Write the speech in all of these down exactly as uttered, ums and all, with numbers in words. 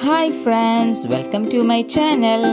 Hi friends, welcome to my channel.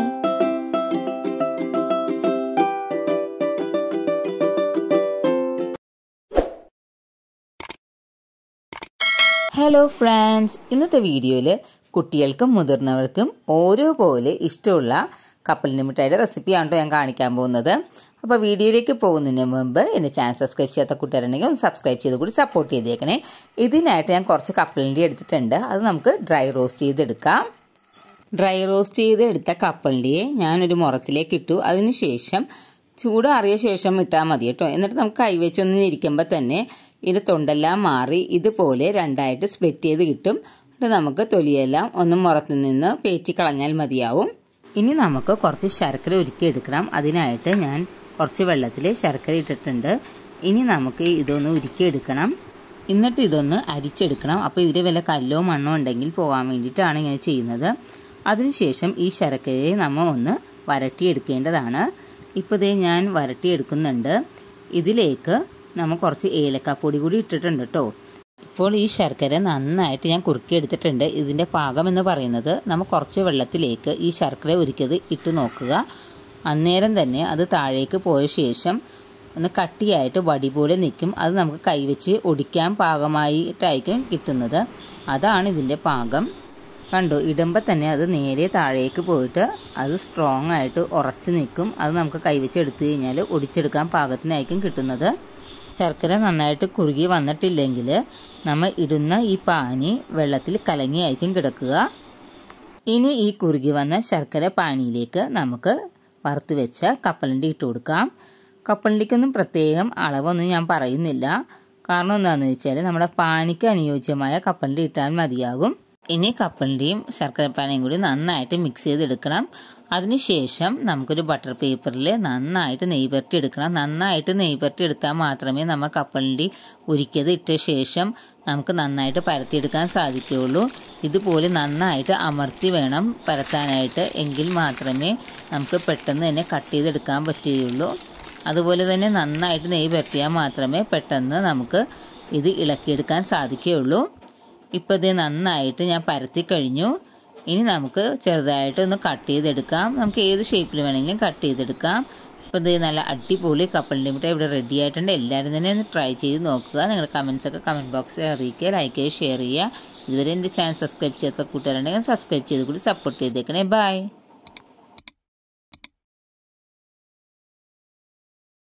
Hello friends, ഇന്നത്തെ വീഡിയോയിൽ കുട്ടികൾക്കും മുതിർന്നവർക്കും ഓരോപോലെ ഇഷ്ടമുള്ള കപ്പലണ്ടി മിഠായിയുടെ റെസിപ്പിയാണ് ഞാൻ കാണിക്കാൻ പോകുന്നത്. അപ്പോൾ വീഡിയോയിലേക്ക് പോകുന്നതിന് മുമ്പ് എൻ്റെ ചാനൽ സബ്സ്ക്രൈബ് ചെയ്യാത്ത കൂട്ടുകാരുണ്ടെങ്കിൽ ഒന്ന് സബ്സ്ക്രൈബ് ചെയ്ത് കൂടി സപ്പോർട്ട് ചെയ്തേക്കണേ. ഇതിനായിട്ട് ഞാൻ കുറച്ച് കപ്പലണ്ടി എടുത്തിട്ടുണ്ട്. അത് നമുക്ക് ഡ്രൈ റോസ്റ്റ് ചെയ്തെടുക്കാം. ഡ്രൈ റോസ്റ്റ് ചെയ്തെടുത്ത കപ്പലണ്ടിയെ ഞാനൊരു മുറത്തിലേക്ക് ഇട്ടു. അതിനുശേഷം ചൂടാറിയ ശേഷം ഇട്ടാൽ മതി കേട്ടോ. എന്നിട്ട് നമുക്ക് കൈവച്ചൊന്നും ഇരിക്കുമ്പോൾ തന്നെ ഇതിൻ്റെ തൊണ്ടെല്ലാം മാറി ഇതുപോലെ രണ്ടായിട്ട് സ്പ്ലിറ്റ് ചെയ്ത് കിട്ടും. എന്നിട്ട് നമുക്ക് തൊലിയെല്ലാം ഒന്ന് മുറത്തിൽ നിന്ന് പേറ്റി കളഞ്ഞാൽ മതിയാവും. ഇനി നമുക്ക് കുറച്ച് ശർക്കര ഉരുക്കി എടുക്കണം. അതിനായിട്ട് ഞാൻ കുറച്ച് വെള്ളത്തിൽ ശർക്കര ഇട്ടിട്ടുണ്ട്. ഇനി നമുക്ക് ഇതൊന്ന് ഉരുക്കി എടുക്കണം. എന്നിട്ട് ഇതൊന്ന് അരിച്ചെടുക്കണം. അപ്പോൾ ഇതിൽ വല്ല കല്ലോ മണ്ണോ ഉണ്ടെങ്കിൽ പോകാൻ വേണ്ടിയിട്ടാണ് ഇങ്ങനെ ചെയ്യുന്നത്. അതിനുശേഷം ഈ ശർക്കരയെ നമ്മൾ ഒന്ന് വരട്ടിയെടുക്കേണ്ടതാണ്. ഇപ്പോൾ ഇതേ ഞാൻ വരട്ടിയെടുക്കുന്നുണ്ട്. ഇതിലേക്ക് നമ്മൾ കുറച്ച് ഏലക്കാപ്പൊടി കൂടി ഇട്ടിട്ടുണ്ട് കേട്ടോ. ഇപ്പോൾ ഈ ശർക്കര നന്നായിട്ട് ഞാൻ കുറുക്കിയെടുത്തിട്ടുണ്ട്. ഇതിൻ്റെ പാകം എന്ന് പറയുന്നത് നമ്മൾ കുറച്ച് വെള്ളത്തിലേക്ക് ഈ ശർക്കര ഉരുക്കിയത് ഇട്ട് നോക്കുക. അന്നേരം തന്നെ അത് താഴേക്ക് പോയ ശേഷം ഒന്ന് കട്ടിയായിട്ട് വടി പോലെ നിൽക്കും. അത് നമുക്ക് കൈവച്ച് ഒടിക്കാൻ പാകമായിട്ടായിരിക്കും കിട്ടുന്നത്. അതാണ് ഇതിൻ്റെ പാകം. കണ്ടോ, ഇടുമ്പോൾ തന്നെ അത് നേരെ താഴേക്ക് പോയിട്ട് അത് സ്ട്രോങ് ആയിട്ട് ഉറച്ച് നിൽക്കും. അത് നമുക്ക് കൈവച്ച് എടുത്തു കഴിഞ്ഞാൽ ഒടിച്ചെടുക്കാൻ പാകത്തിനായിരിക്കും കിട്ടുന്നത്. ശർക്കര നന്നായിട്ട് കുറുകി വന്നിട്ടില്ലെങ്കിൽ നമ്മൾ ഇടുന്ന ഈ പാനി വെള്ളത്തിൽ കലങ്ങിയായിരിക്കും കിടക്കുക. ഇനി ഈ കുറുകി വന്ന ശർക്കര പാനിയിലേക്ക് നമുക്ക് വറുത്ത് വെച്ച കപ്പലണ്ടി ഇട്ട് കൊടുക്കാം. കപ്പലണ്ടിക്കൊന്നും പ്രത്യേകം അളവൊന്നും ഞാൻ പറയുന്നില്ല. കാരണം എന്താണെന്ന് വെച്ചാൽ നമ്മുടെ പാനിക്ക് അനുയോജ്യമായ കപ്പലണ്ടി ഇട്ടാൽ മതിയാകും. ഇനി കപ്പലണ്ടിയും ശർക്കരപ്പാനിയും കൂടി നന്നായിട്ട് മിക്സ് ചെയ്തെടുക്കണം. അതിനുശേഷം നമുക്കൊരു ബട്ടർ പേപ്പറിൽ നന്നായിട്ട് നെയ്യ് പുരട്ടി എടുക്കണം. നന്നായിട്ട് നെയ്യ് പുരട്ടി എടുത്താൽ മാത്രമേ നമ്മൾ കപ്പലണ്ടി ഉരുക്കിയത് ഇട്ട ശേഷം നമുക്ക് നന്നായിട്ട് പരത്തിയെടുക്കാൻ സാധിക്കുകയുള്ളൂ. ഇതുപോലെ നന്നായിട്ട് അമർത്തി വേണം പരത്താനായിട്ട്. എങ്കിൽ മാത്രമേ നമുക്ക് പെട്ടെന്ന് തന്നെ കട്ട് ചെയ്തെടുക്കാൻ പറ്റുകയുള്ളൂ. അതുപോലെ തന്നെ നന്നായിട്ട് നെയ്യ് പുരട്ടിയാൽ മാത്രമേ പെട്ടെന്ന് നമുക്ക് ഇത് ഇളക്കിയെടുക്കാൻ സാധിക്കുകയുള്ളൂ. ഇപ്പോൾ ഇത് നന്നായിട്ട് ഞാൻ പരത്തി കഴിഞ്ഞു. ഇനി നമുക്ക് ചെറുതായിട്ട് ഒന്ന് കട്ട് ചെയ്തെടുക്കാം. നമുക്ക് ഏത് ഷേപ്പിൽ വേണമെങ്കിലും കട്ട് ചെയ്തെടുക്കാം. ഇപ്പോൾ ഇത് നല്ല അടിപൊളി കപ്പലണ്ടി മിഠായി ഇവിടെ റെഡി ആയിട്ടുണ്ട്. എല്ലാവരും തന്നെ ഒന്ന് ട്രൈ ചെയ്ത് നോക്കുക. നിങ്ങളുടെ കമൻസൊക്കെ കമൻറ്റ് ബോക്സിൽ അറിയിക്കുക, ലൈക്ക് ചെയ്യുക, ഷെയർ ചെയ്യുക. ഇതുവരെ എൻ്റെ ചാനൽ സബ്സ്ക്രൈബ് ചെയ്യാത്ത കൂട്ടുകാരുണ്ടെങ്കിൽ സബ്സ്ക്രൈബ് ചെയ്ത് കൂടി സപ്പോർട്ട് ചെയ്തേക്കണേ. ബൈ.